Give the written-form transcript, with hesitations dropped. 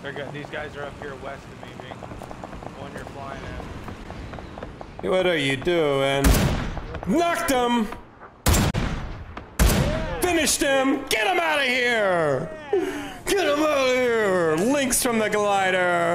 These guys are up here west of me, the one you're flying at. What are you doing? Knocked him! Finished him! Get him out of here! Get him out of here! Lynx from the glider!